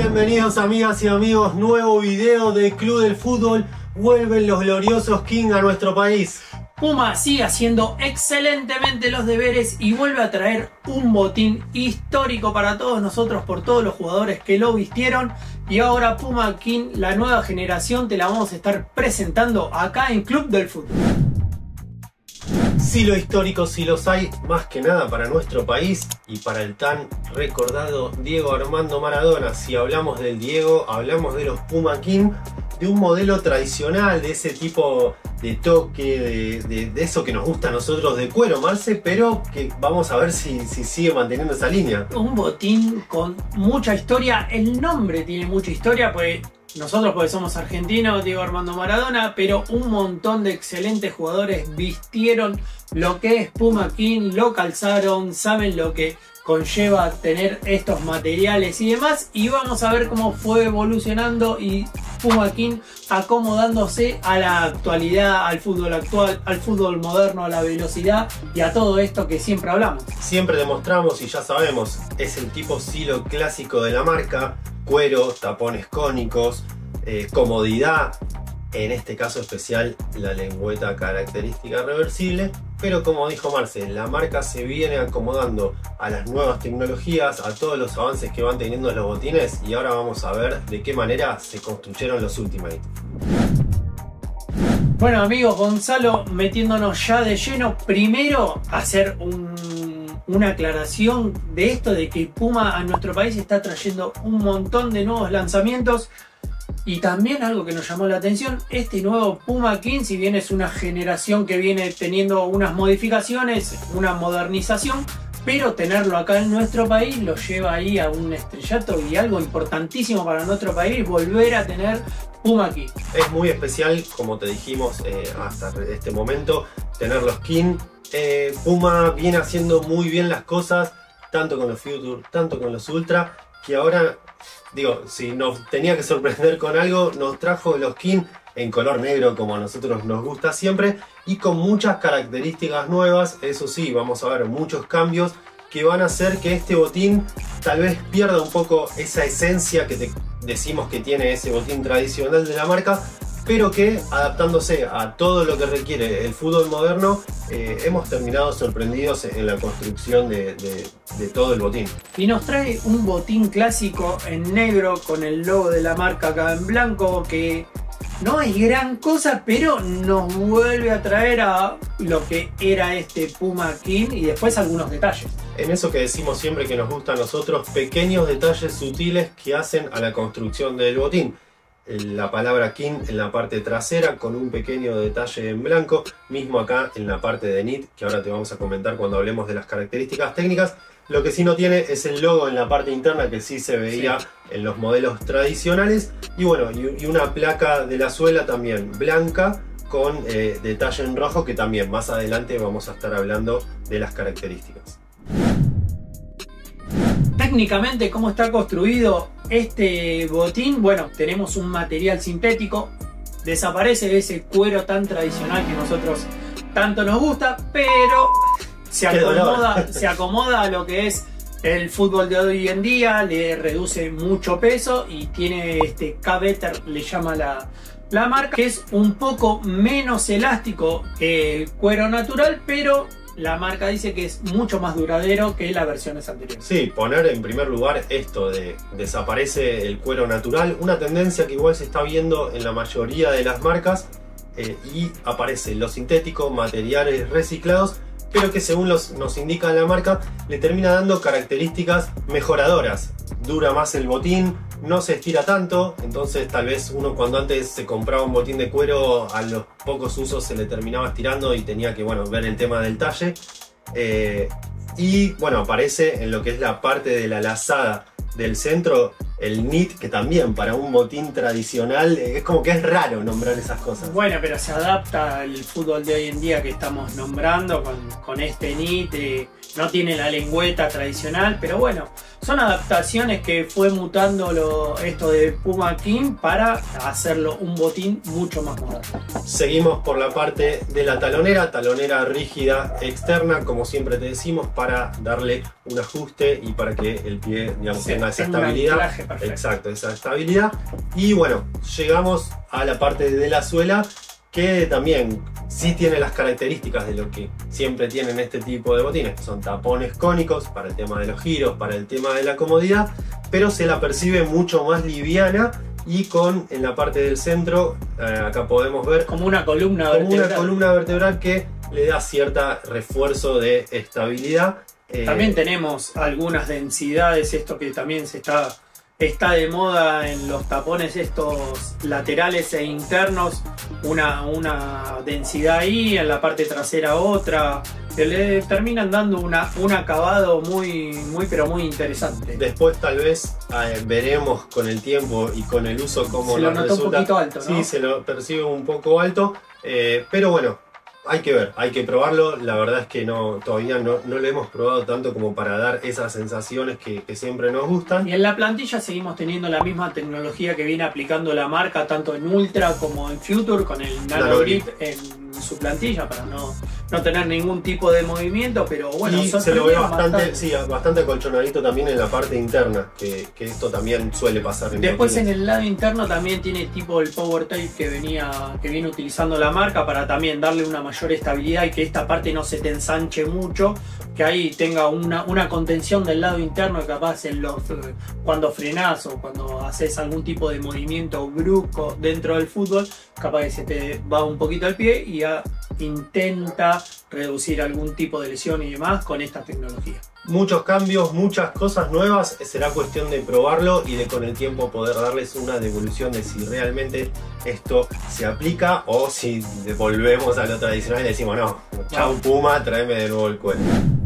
Bienvenidos amigas y amigos, nuevo video de Club del Fútbol. Vuelven los gloriosos King a nuestro país. Puma sigue haciendo excelentemente los deberes y vuelve a traer un botín histórico para todos nosotros por todos los jugadores que lo vistieron. Y ahora Puma King, la nueva generación, te la vamos a estar presentando acá en Club del Fútbol. Sí, lo histórico sí los hay, más que nada para nuestro país y para el tan recordado Diego Armando Maradona. Si hablamos del Diego, hablamos de los Puma King, de un modelo tradicional, de ese tipo de toque, de eso que nos gusta a nosotros de cuero, Marce, pero que vamos a ver si sigue manteniendo esa línea. Un botín con mucha historia, el nombre tiene mucha historia, pues nosotros porque somos argentinos, Diego Armando Maradona, pero un montón de excelentes jugadores vistieron lo que es Puma King, lo calzaron, saben lo que conlleva tener estos materiales y demás, y vamos a ver cómo fue evolucionando y Puma King acomodándose a la actualidad, al fútbol actual, al fútbol moderno, a la velocidad y a todo esto que siempre hablamos. Siempre demostramos y ya sabemos, es el tipo estilo clásico de la marca, cuero, tapones cónicos, comodidad, en este caso especial la lengüeta característica reversible, pero como dijo Marce, la marca se viene acomodando a las nuevas tecnologías, a todos los avances que van teniendo los botines, y ahora vamos a ver de qué manera se construyeron los Ultimate. Bueno amigos, Gonzalo, metiéndonos ya de lleno, primero hacer una aclaración de esto de que Puma a nuestro país está trayendo un montón de nuevos lanzamientos. Y también algo que nos llamó la atención, este nuevo Puma King, si bien es una generación que viene teniendo unas modificaciones, una modernización, pero tenerlo acá en nuestro país lo lleva ahí a un estrellato y algo importantísimo para nuestro país, volver a tener Puma King. Es muy especial, como te dijimos hasta este momento, tener los King. Puma viene haciendo muy bien las cosas, tanto con los Future, tanto con los Ultra, que ahora, digo, si nos tenía que sorprender con algo, nos trajo los King en color negro como a nosotros nos gusta siempre y con muchas características nuevas. Eso sí, vamos a ver muchos cambios que van a hacer que este botín tal vez pierda un poco esa esencia que te decimos que tiene ese botín tradicional de la marca, pero que adaptándose a todo lo que requiere el fútbol moderno, hemos terminado sorprendidos en la construcción de todo el botín. Y nos trae un botín clásico en negro con el logo de la marca acá en blanco, que no es gran cosa, pero nos vuelve a traer a lo que era este Puma King y después algunos detalles. En eso que decimos siempre que nos gusta a nosotros, pequeños detalles sutiles que hacen a la construcción del botín. La palabra King en la parte trasera con un pequeño detalle en blanco, mismo acá en la parte de knit, que ahora te vamos a comentar cuando hablemos de las características técnicas. Lo que sí no tiene es el logo en la parte interna, que sí se veía en los modelos tradicionales, y bueno, y una placa de la suela también blanca con detalle en rojo, que también más adelante vamos a estar hablando de las características. Técnicamente, ¿cómo está construido este botín? Bueno, tenemos un material sintético, desaparece ese cuero tan tradicional que nosotros tanto nos gusta, pero se acomoda a lo que es el fútbol de hoy en día, le reduce mucho peso y tiene este K-Better, le llama la marca, que es un poco menos elástico que el cuero natural, pero la marca dice que es mucho más duradero que las versiones anteriores. Sí, poner en primer lugar esto de desaparece el cuero natural, una tendencia que igual se está viendo en la mayoría de las marcas, y aparece lo sintético, materiales reciclados, pero que según nos indica la marca, le termina dando características mejoradoras. Dura más el botín, no se estira tanto, entonces tal vez uno cuando antes se compraba un botín de cuero, a los pocos usos se le terminaba estirando y tenía que, bueno, ver el tema del talle. Y bueno, aparece en lo que es la parte de la lazada del centro el knit, que también para un botín tradicional es como que es raro nombrar esas cosas. Bueno, pero se adapta al fútbol de hoy en día que estamos nombrando con este knit, no tiene la lengüeta tradicional, pero bueno, son adaptaciones que fue mutando esto de Puma King para hacerlo un botín mucho más moderno. Seguimos por la parte de la talonera rígida externa, como siempre te decimos, para darle un ajuste y para que el pie, digamos, tenga esa estabilidad. Exacto, esa estabilidad. Y bueno, llegamos a la parte de la suela, que también sí tiene las características de lo que siempre tienen este tipo de botines. Son tapones cónicos para el tema de los giros, para el tema de la comodidad, pero se la percibe mucho más liviana y con, en la parte del centro, acá podemos ver como una columna vertebral. Una columna vertebral que le da cierta refuerzo de estabilidad. También tenemos algunas densidades, esto que también está de moda en los tapones estos laterales e internos, una densidad ahí, en la parte trasera otra, que le terminan dando un acabado muy pero muy interesante. Después tal vez veremos con el tiempo y con el uso cómo nos resulta. Un poquito alto, ¿no? Sí, se lo percibe un poco alto, pero bueno, hay que ver, hay que probarlo. La verdad es que todavía no lo hemos probado tanto como para dar esas sensaciones que siempre nos gustan. Y en la plantilla seguimos teniendo la misma tecnología que viene aplicando la marca tanto en Ultra como en Future, con el Nano Grip en su plantilla para no tener ningún tipo de movimiento, pero bueno, y se lo ve bastante acolchonadito también en la parte interna, que esto también suele pasar en después botines. En el lado interno también tiene tipo el Power Tape que viene utilizando la marca para también darle una mayor estabilidad y que esta parte no se te ensanche mucho, que ahí tenga una contención del lado interno, que capaz cuando frenás o cuando haces algún tipo de movimiento brusco dentro del fútbol, capaz que se te va un poquito el pie y ya intenta reducir algún tipo de lesión y demás con esta tecnología. Muchos cambios, muchas cosas nuevas, será cuestión de probarlo y de con el tiempo poder darles una devolución de si realmente esto se aplica o si volvemos a lo tradicional y decimos no, chau Puma, tráeme de nuevo el cuero.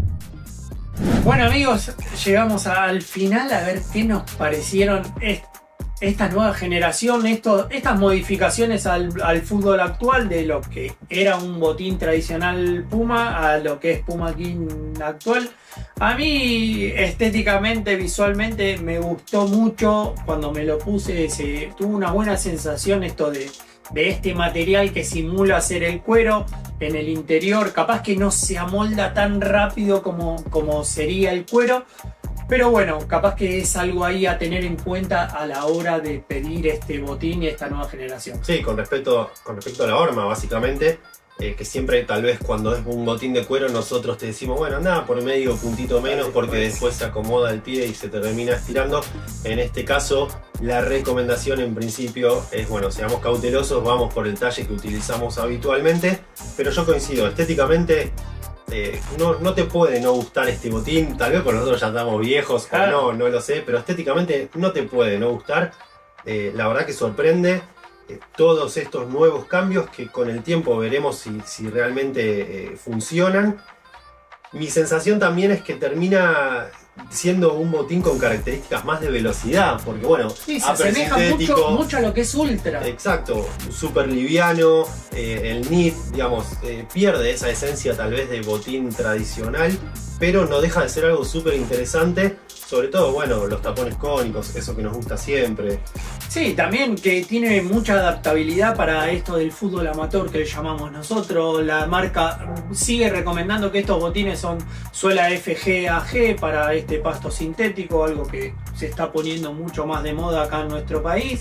Bueno amigos, llegamos al final a ver qué nos parecieron esta nueva generación, estas modificaciones al fútbol actual, de lo que era un botín tradicional Puma a lo que es Puma King actual. A mí estéticamente, visualmente me gustó mucho cuando me lo puse, tuvo una buena sensación esto de este material que simula ser el cuero en el interior. Capaz que no se amolda tan rápido como sería el cuero, pero bueno, capaz que es algo ahí a tener en cuenta a la hora de pedir este botín y esta nueva generación. Sí, con respecto a la horma, básicamente, que siempre tal vez cuando es un botín de cuero nosotros te decimos, bueno, anda por medio puntito menos porque después se acomoda el pie y se termina estirando. En este caso, la recomendación en principio es, bueno, seamos cautelosos, vamos por el talle que utilizamos habitualmente, pero yo coincido, estéticamente no te puede no gustar este botín. Tal vez por nosotros ya estamos viejos, claro, o no lo sé, pero estéticamente no te puede no gustar. La verdad que sorprende todos estos nuevos cambios que con el tiempo veremos si realmente funcionan. Mi sensación también es que termina siendo un botín con características más de velocidad, porque bueno, sí, se asemeja mucho a lo que es Ultra. Exacto, súper liviano, el knit, digamos, pierde esa esencia tal vez de botín tradicional, pero no deja de ser algo súper interesante, sobre todo, bueno, los tapones cónicos, eso que nos gusta siempre. Sí, también que tiene mucha adaptabilidad para esto del fútbol amateur que le llamamos nosotros. La marca sigue recomendando que estos botines son suela FG-AG para este pasto sintético, algo que se está poniendo mucho más de moda acá en nuestro país.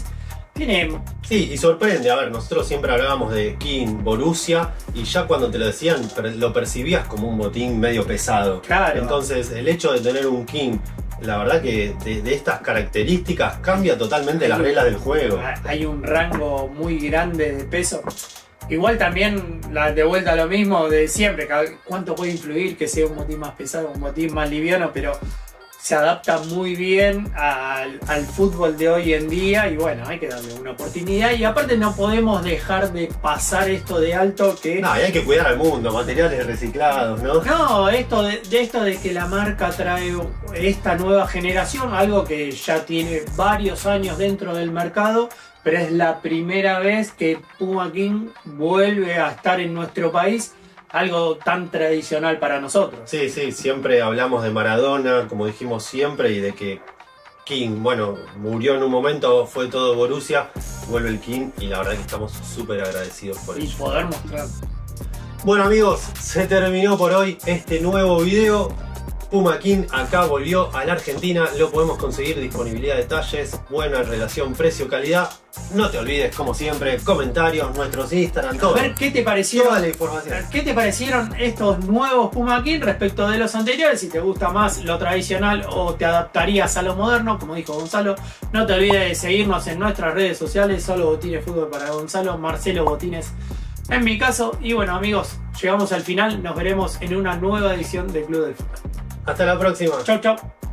Sí, y sorprende, a ver, nosotros siempre hablábamos de King, Borussia, y ya cuando te lo decían lo percibías como un botín medio pesado. Claro. Entonces el hecho de tener un King, la verdad que de estas características cambia totalmente las reglas del juego. Hay un rango muy grande de peso. Igual también, de vuelta a lo mismo de siempre, cuánto puede influir que sea un botín más pesado, un botín más liviano, pero se adapta muy bien al fútbol de hoy en día y bueno, hay que darle una oportunidad. Y aparte no podemos dejar de pasar esto de alto que... No, y hay que cuidar al mundo, materiales reciclados, ¿no? No, esto de que la marca trae esta nueva generación, algo que ya tiene varios años dentro del mercado, pero es la primera vez que Puma King vuelve a estar en nuestro país algo tan tradicional para nosotros. Sí, sí, siempre hablamos de Maradona, como dijimos siempre, y de que King, bueno, murió en un momento, fue todo Borussia, vuelve el King y la verdad que estamos súper agradecidos por Y ello. poder mostrar. Bueno amigos, se terminó por hoy este nuevo video. Puma King acá volvió a la Argentina, lo podemos conseguir, disponibilidad de talles, buena relación precio-calidad. No te olvides, como siempre, comentarios, nuestros Instagram, todo. A ver qué te pareció. Toda la información. ¿Qué te parecieron estos nuevos Puma King respecto de los anteriores? Si te gusta más lo tradicional o te adaptarías a lo moderno, como dijo Gonzalo, no te olvides de seguirnos en nuestras redes sociales, Solo Botines Fútbol para Gonzalo, Marcelo Botines en mi caso. Y bueno amigos, llegamos al final, nos veremos en una nueva edición de Club del Fútbol. Hasta la próxima. Chau, chau.